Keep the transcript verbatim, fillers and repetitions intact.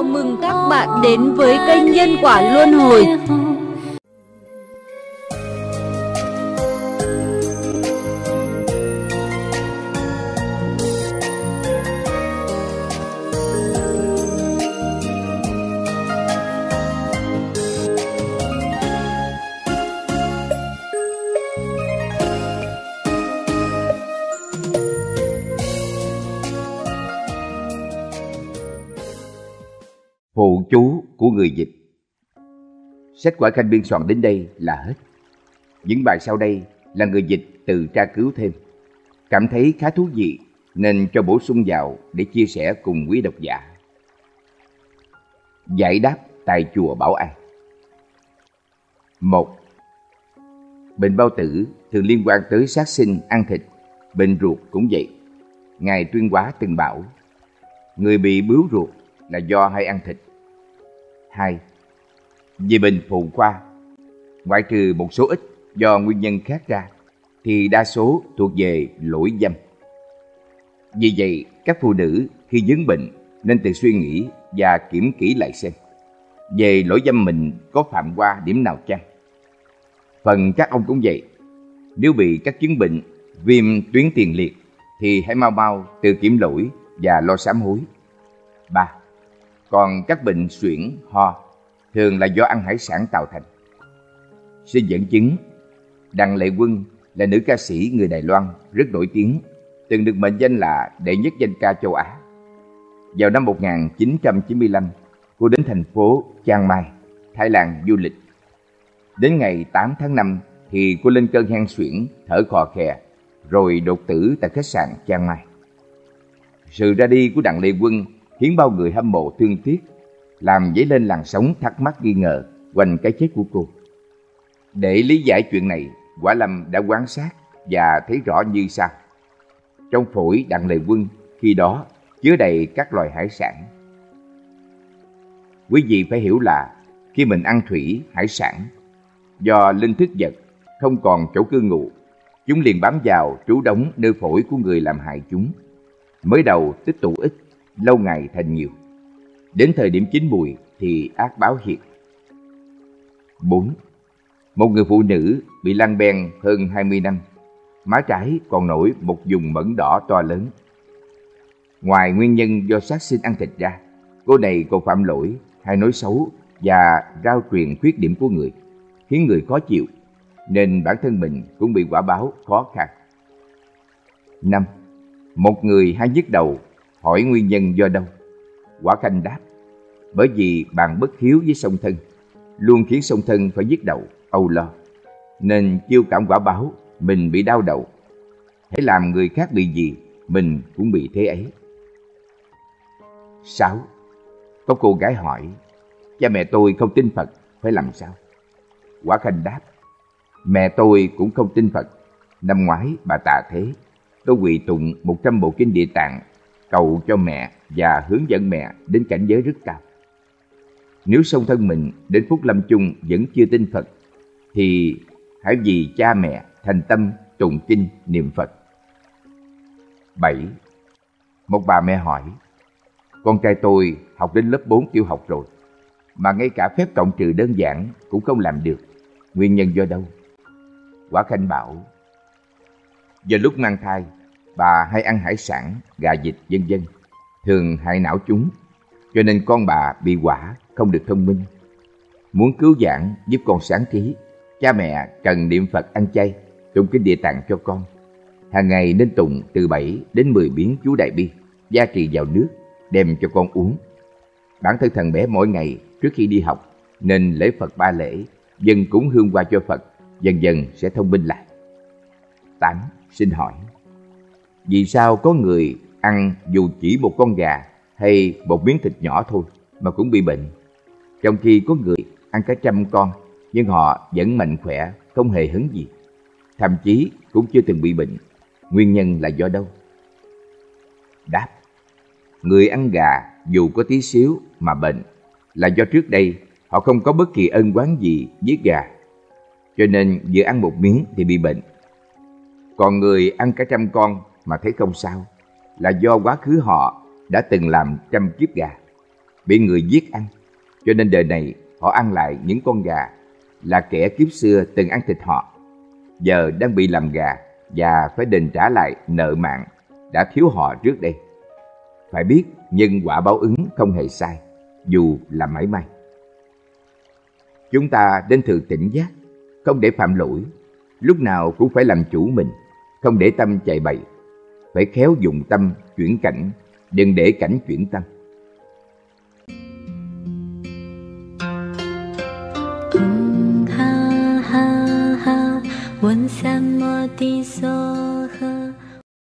mừng các bạn đến với kênh Nhân Quả Luân Hồi. Phụ chú của người dịch. Sách Quả Khanh biên soạn đến đây là hết. Những bài sau đây là người dịch tự tra cứu thêm. Cảm thấy khá thú vị nên cho bổ sung vào để chia sẻ cùng quý độc giả. Giải đáp tại chùa Bảo An. Một. Bệnh bao tử thường liên quan tới sát sinh ăn thịt. Bệnh ruột cũng vậy. Ngài Tuyên Hóa từng bảo, người bị bướu ruột là do hay ăn thịt. Hai. Về bệnh phụ khoa, ngoại trừ một số ít do nguyên nhân khác ra, thì đa số thuộc về lỗi dâm. Vì vậy, các phụ nữ khi vướng bệnh nên tự suy nghĩ và kiểm kỹ lại xem về lỗi dâm mình có phạm qua điểm nào chăng. Phần các ông cũng vậy, nếu bị các chứng bệnh viêm tuyến tiền liệt thì hãy mau mau tự kiểm lỗi và lo sám hối. Ba. Còn các bệnh suyễn, ho thường là do ăn hải sản tạo thành. Xin dẫn chứng, Đặng Lệ Quân là nữ ca sĩ người Đài Loan rất nổi tiếng, từng được mệnh danh là đệ nhất danh ca châu Á. Vào năm một nghìn chín trăm chín mươi lăm, cô đến thành phố Chiang Mai, Thái Lan du lịch. Đến ngày tám tháng năm thì cô lên cơn hen suyễn, thở khò khè, rồi đột tử tại khách sạn Chiang Mai. Sự ra đi của Đặng Lệ Quân khiến bao người hâm mộ thương tiếc, làm dấy lên làn sóng thắc mắc nghi ngờ quanh cái chết của cô. Để lý giải chuyện này, Quả Lâm đã quan sát và thấy rõ như sau. Trong phổi Đặng Lệ Quân khi đó chứa đầy các loài hải sản. Quý vị phải hiểu là khi mình ăn thủy, hải sản, do linh thức vật không còn chỗ cư ngụ, chúng liền bám vào trú đóng nơi phổi của người làm hại chúng. Mới đầu tích tụ ít, lâu ngày thành nhiều. Đến thời điểm chín mùi thì ác báo hiện. Bốn. Một người phụ nữ bị lăng ben hơn hai mươi năm, má trái còn nổi một vùng mẩn đỏ to lớn. Ngoài nguyên nhân do sát sinh ăn thịt ra, cô này còn phạm lỗi hay nói xấu và rao truyền khuyết điểm của người, khiến người khó chịu, nên bản thân mình cũng bị quả báo khó khăn. Năm. Một người hay nhức đầu, hỏi nguyên nhân do đâu? Quả Khanh đáp, bởi vì bạn bất hiếu với song thân, luôn khiến song thân phải nhức đầu, âu lo, nên chiêu cảm quả báo mình bị đau đầu. Hãy làm người khác bị gì, mình cũng bị thế ấy. Sáu. Có cô gái hỏi, cha mẹ tôi không tin Phật, phải làm sao? Quả Khanh đáp, mẹ tôi cũng không tin Phật. Năm ngoái bà tạ thế, tôi quỳ tụng một trăm bộ kinh Địa Tạng, cầu cho mẹ và hướng dẫn mẹ đến cảnh giới rất cao. Nếu song thân mình đến phút lâm chung vẫn chưa tin Phật, thì hãy vì cha mẹ thành tâm tụng kinh niệm Phật. Bảy. Một bà mẹ hỏi, con trai tôi học đến lớp bốn tiểu học rồi, mà ngay cả phép cộng trừ đơn giản cũng không làm được. Nguyên nhân do đâu? Quả Khanh bảo, do lúc mang thai, bà hay ăn hải sản, gà vịt vân vân, thường hại não chúng, cho nên con bà bị quả, không được thông minh. Muốn cứu vãn giúp con sáng trí, cha mẹ cần niệm Phật, ăn chay, tụng kinh Địa Tạng cho con. Hàng ngày nên tụng từ bảy đến mười biến chú Đại Bi, gia trì vào nước, đem cho con uống. Bản thân thằng bé mỗi ngày trước khi đi học nên lễ Phật ba lễ, dâng cúng hương hoa cho Phật, dần dần sẽ thông minh lại. Tám. Xin hỏi, vì sao có người ăn dù chỉ một con gà hay một miếng thịt nhỏ thôi mà cũng bị bệnh, trong khi có người ăn cả trăm con nhưng họ vẫn mạnh khỏe, không hề hấn gì, thậm chí cũng chưa từng bị bệnh? Nguyên nhân là do đâu? Đáp, người ăn gà dù có tí xíu mà bệnh là do trước đây họ không có bất kỳ ân oán gì với gà, cho nên vừa ăn một miếng thì bị bệnh. Còn người ăn cả trăm con mà thấy không sao là do quá khứ họ đã từng làm trăm kiếp gà. bị người giết ăn, cho nên đời này họ ăn lại những con gà là kẻ kiếp xưa từng ăn thịt họ, giờ đang bị làm gà và phải đền trả lại nợ mạng đã thiếu họ trước đây. Phải biết nhân quả báo ứng không hề sai, dù là mảy may. Chúng ta nên thường tỉnh giác, không để phạm lỗi, lúc nào cũng phải làm chủ mình, không để tâm chạy bậy, phải khéo dùng tâm chuyển cảnh, đừng để cảnh chuyển tâm.